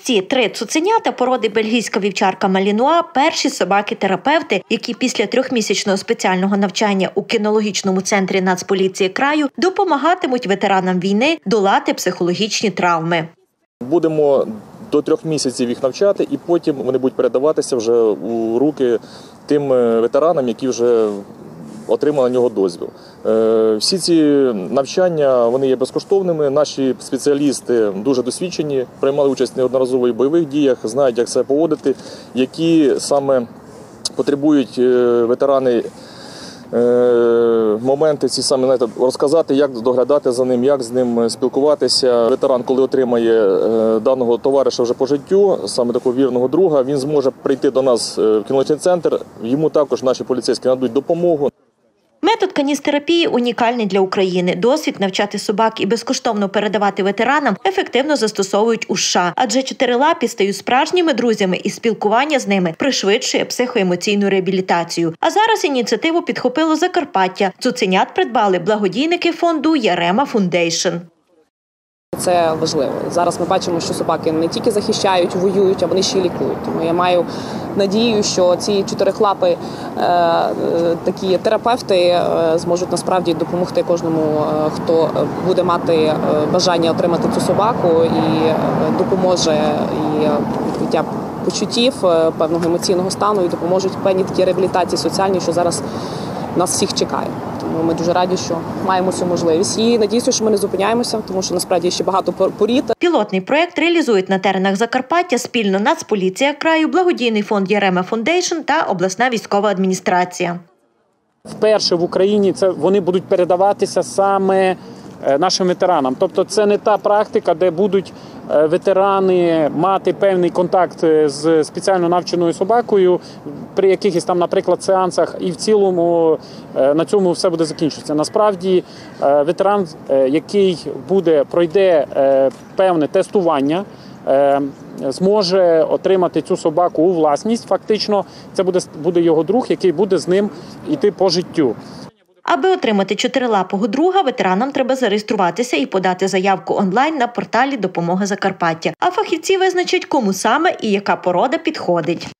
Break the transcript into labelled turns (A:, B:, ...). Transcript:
A: Ці 3 цуценята породи бельгійська вівчарка Малінуа – перші собаки-терапевти, які після 3-місячного спеціального навчання у кінологічному центрі Нацполіції краю допомагатимуть ветеранам війни долати психологічні травми.
B: Будемо до 3 місяців їх навчати, і потім вони будуть передаватися вже у руки тим ветеранам, які вже отримали на нього дозвіл. Всі ці навчання вони є безкоштовними. Наші спеціалісти дуже досвідчені, приймали участь неодноразово і в бойових діях, знають, як себе поводити, які саме потребують ветерани моменти ці саме, знаєте, розказати, як доглядати за ним, як з ним спілкуватися. Ветеран, коли отримає даного товариша вже по життю, саме такого вірного друга, він зможе прийти до нас в кінологічний центр, йому також наші поліцейські нададуть допомогу.
A: Метод каністерапії унікальний для України. Досвід навчати собак і безкоштовно передавати ветеранам ефективно застосовують у США. Адже чотирилапі стають справжніми друзями і спілкування з ними пришвидшує психоемоційну реабілітацію. А зараз ініціативу підхопило Закарпаття. Цуценят придбали благодійники фонду «Ярема Фундейшн».
C: Це важливо. Зараз ми бачимо, що собаки не тільки захищають, воюють, а вони ще й лікують. Тому я маю надію, що ці чотирихлапи такі терапевти зможуть насправді допомогти кожному, хто буде мати бажання отримати цю собаку, і допоможе і відкриття почуттів, певного емоційного стану, і допоможуть певній такій реабілітації соціальній, що зараз нас всіх чекає. Тому ми дуже раді, що маємо цю можливість. І надіюся, що ми не зупиняємося, тому що насправді ще багато порід.
A: Пілотний проєкт реалізують на теренах Закарпаття спільно Нацполіція краю, благодійний фонд «Ярема Фундейшн» та обласна військова адміністрація.
D: Вперше в Україні вони будуть передаватися саме нашим ветеранам. Тобто це не та практика, де будуть ветерани мати певний контакт з спеціально навченою собакою при якихось там, наприклад, сеансах, і в цілому на цьому все буде закінчитися. Насправді ветеран, який пройде певне тестування, зможе отримати цю собаку у власність. Фактично, це буде його друг, який буде з ним йти по життю.
A: Аби отримати чотирилапого друга, ветеранам треба зареєструватися і подати заявку онлайн на порталі «Допомога Закарпаття». А фахівці визначать, кому саме і яка порода підходить.